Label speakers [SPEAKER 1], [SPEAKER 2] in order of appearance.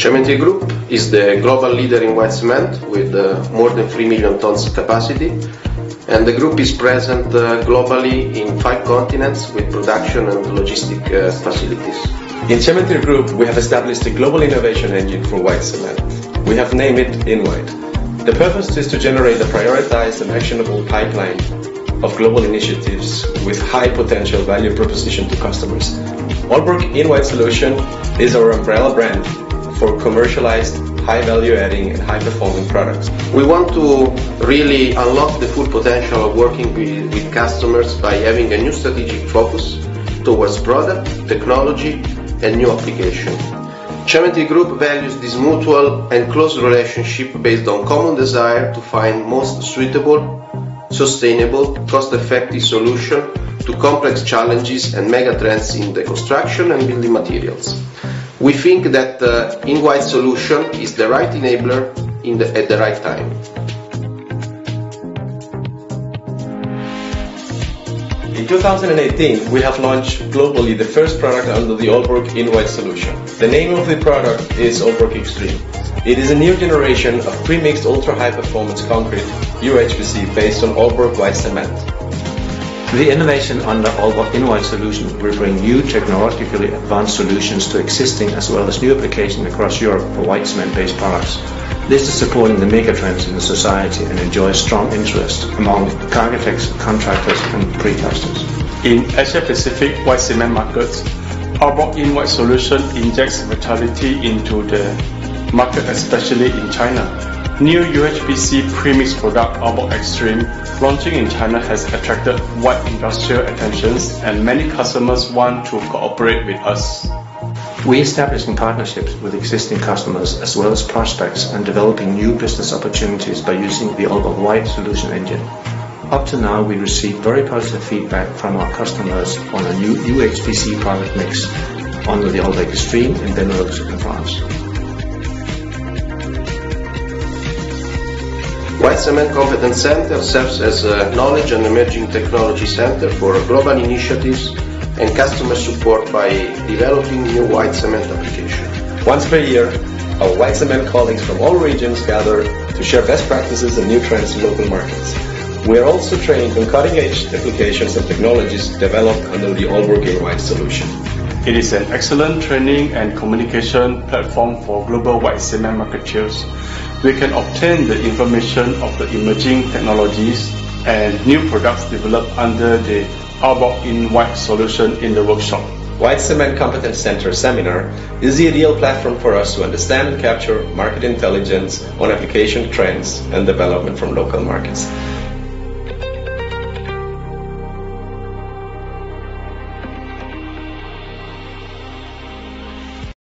[SPEAKER 1] Cementir Group is the global leader in white cement with more than 3 million tons capacity, and the group is present globally in 5 continents with production and logistic facilities.
[SPEAKER 2] In Cementir Group, we have established a global innovation engine for white cement. We have named it InWhite. The purpose is to generate a prioritized and actionable pipeline of global initiatives with high potential value proposition to customers. Aalborg InWhite Solution is our umbrella brand for commercialized, high value adding and high performing products.
[SPEAKER 1] We want to really unlock the full potential of working with customers by having a new strategic focus towards product, technology and new application. Cementir Group values this mutual and close relationship based on common desire to find most suitable, sustainable, cost-effective solution to complex challenges and mega trends in the construction and building materials. We think that InWhite solution is the right enabler at the right time.
[SPEAKER 2] In 2018, we have launched globally the first product under the Aalborg InWhite solution. The name of the product is Aalborg Extreme. It is a new generation of pre-mixed ultra-high performance concrete UHPC based on Aalborg white cement.
[SPEAKER 3] The innovation under Aalborg InWhite solution will bring new technologically advanced solutions to existing as well as new applications across Europe for white cement-based products. This is supporting the mega trends in the society and enjoys strong interest among architects, contractors and precasters.
[SPEAKER 4] In Asia Pacific white cement markets, Aalborg InWhite solution injects vitality into the market, especially in China. New UHPC premix product Aalborg Extreme launching in China has attracted wide industrial attentions and many customers want to cooperate with us.
[SPEAKER 3] We establishing partnerships with existing customers as well as prospects and developing new business opportunities by using the Aalborg White solution engine. Up to now we received very positive feedback from our customers on a new UHPC product mix under the Aalborg Extreme in Benelux and France.
[SPEAKER 1] White Cement Competence Center serves as a knowledge and emerging technology center for global initiatives and customer support by developing new white cement applications.
[SPEAKER 2] Once per year, our white cement colleagues from all regions gather to share best practices and new trends in local markets. We are also trained on cutting-edge applications and technologies developed under the Aalborg InWhite solution.
[SPEAKER 4] It is an excellent training and communication platform for global white cement marketeers. We can obtain the information of the emerging technologies and new products developed under the Aalborg InWhite solution in the workshop.
[SPEAKER 2] White Cement Competence Center Seminar is the ideal platform for us to understand and capture market intelligence on application trends and development from local markets.